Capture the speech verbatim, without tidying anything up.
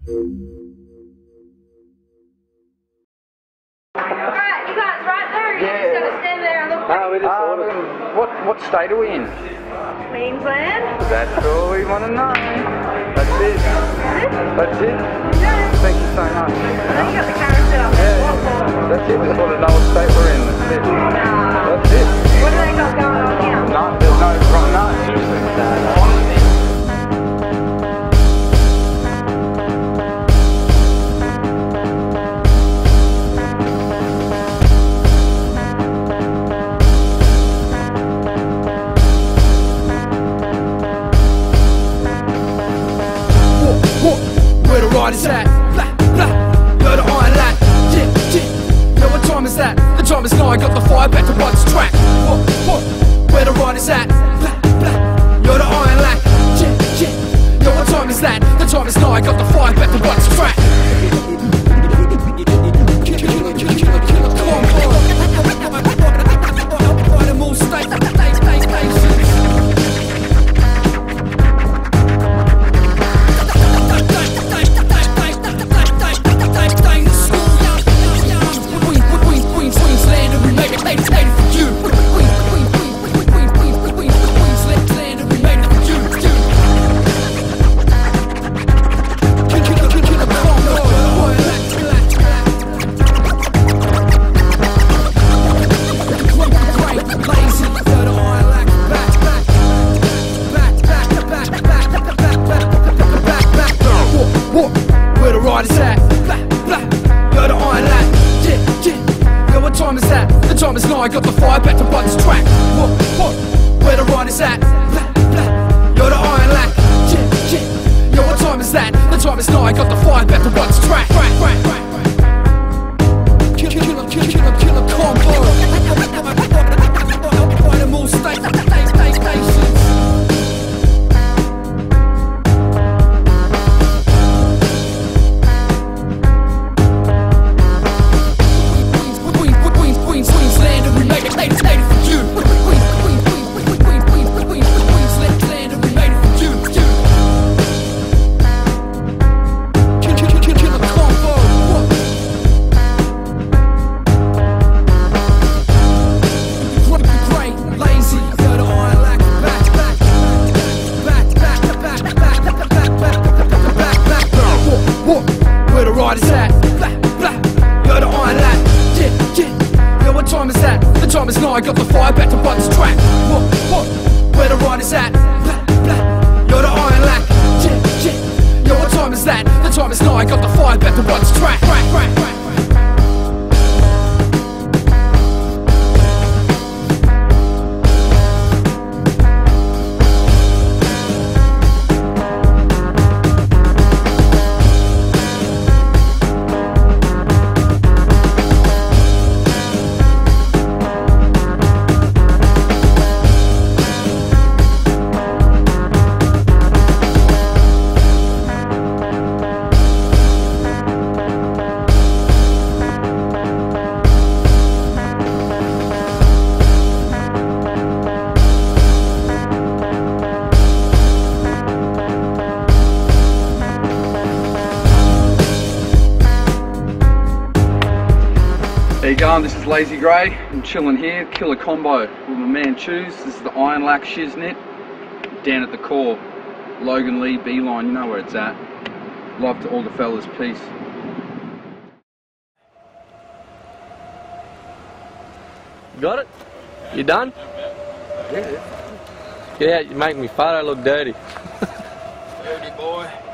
Alright, you guys, right there. You're yeah. just going to stand there and look. No, we just um, what, what state are we in? Queensland. That's all we want to know. That's it. That's it. Yeah. Thank you so much. And then you got the camera set up there. Yeah. That's it. We just want to know what state we're in. That's it. Nah. That's it. What do they got going on here? No, there's no wrong. No, seriously. Where the riders at? Blah, blah, you're the iron lad. Yeah, yeah, yo, what time is that? The time is now, I got the fire back to Bud's track. What, what, where the riders at? Blah, blah, you're the iron lad. Yeah, yeah, yo, what time is that? The time is now, I got the fire back to Bud's track. Killer, killer, killer, killer, combo. Ride them all state, state, state, stations. Where the riders at? Blah, blah, you're the iron lad. Yeah, yeah, yo, what time is that? The time is now, I got the fire back to Bud's track. What, what, where the riders at? Blah, blah, you're the iron lad. Yeah, yeah, yo, what time is that? The time is now, I got the fire back to Bud's track. Track, track, track. Killer, killer, killer, killer, killer combo. Ride them all state, state, state, stations. Queensland, and we made it, made it, made it for you. Queen, queen, queen, queen, queen, queen, queen, Queensland, and we made it for you. Kill, kill, kill, kill, kill the combo. Great, lazy, you're the iron like back, back, back, back, back, back, back, back, back, back, back, back. What, what? Where the riders at? Black, black, you're the iron lad. Yeah, yeah. What time is that? The time is now, I got the fire back to Bud's track. What, what, where the riders at? Blah, blah, you're the iron lad. Yeah, yeah, yo, what time is that? The time is now, I got the fire back to Bud's track. Track, track, track. There you go, this is Lazy Grey. I'm chilling here, killer combo with my man Choose. This is the Iron Lac Shiznit down at the core. Logan Lee Beeline, you know where it's at. Love to all the fellas, peace. Got it? You done? Yeah. Yeah, you make me photo look dirty. Dirty boy.